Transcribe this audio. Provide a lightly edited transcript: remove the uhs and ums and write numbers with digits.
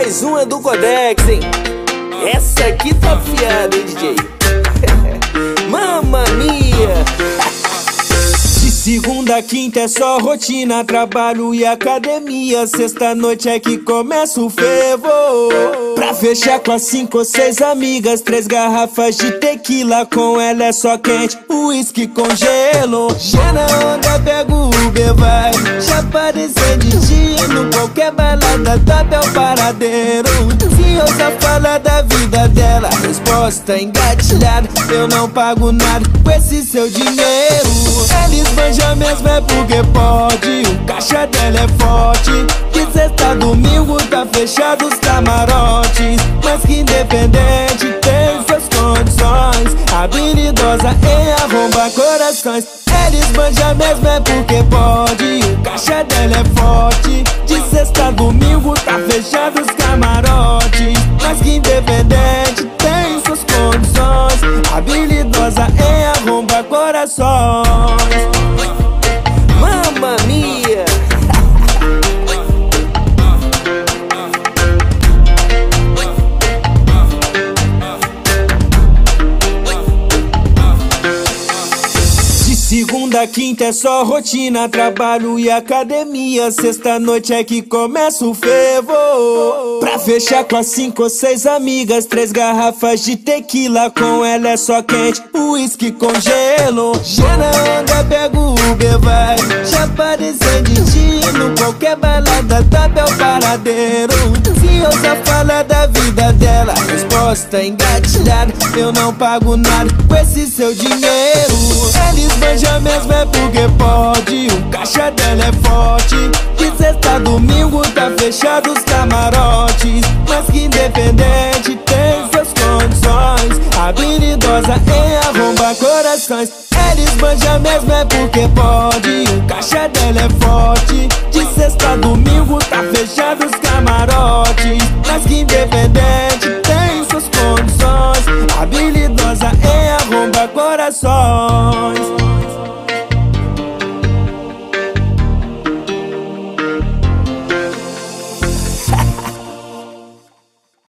Mais uma do Codex, hein? Essa aqui tá afiada, hein, DJ? Mamma mia! De segunda a quinta é só rotina, trabalho e academia. Sexta-noite é que começa o fervo. Pra fechar com as 5 ou 6 amigas, 3 garrafas de tequila. Com ela é só quente, uísque com gelo. Já na onda pego o Uber, vai. Já aparecer de dia, no qualquer balada top é o paradeiro. Se ousa falar da vida dela, resposta engatilhada. Eu não pago nada com esse seu dinheiro. Eles manjam mesmo é porque pode. O caixa dela é forte. De sexta a domingo tá fechado os camarotes. Mas que independente tem suas condições. Habilidosa em arrombar corações. Eles manjam mesmo é porque pode. O caixa dela é forte. De sexta a domingo tá fechado os camarotes. Mas que independente tem suas condições. Habilidosa em arrombar corações. Mamma mia! Segunda a quinta é só rotina, trabalho e academia. Sexta-noite é que começa o fervo. Pra fechar com as 5 ou 6 amigas, 3 garrafas de tequila. Com ela é só quente, uísque com gelo. Já na onda pego o Uber, vai. Já aparecer de dia, no qualquer balada top é o paradeiro. Se ousa falar da vida dela, resposta engatilhada. Eu não pago nada com esse seu dinheiro. Eles manjam mesmo é porque pode. O caixa dela é forte. De sexta a domingo tá fechado os camarotes. Mas que independente tem suas condições. Habilidosa em arrombar corações. Eles manjam mesmo é porque pode. O caixa dela é forte. De sexta a domingo tá fechado os camarotes. Mas que independente tem suas condições. Habilidosa em arrombar corações.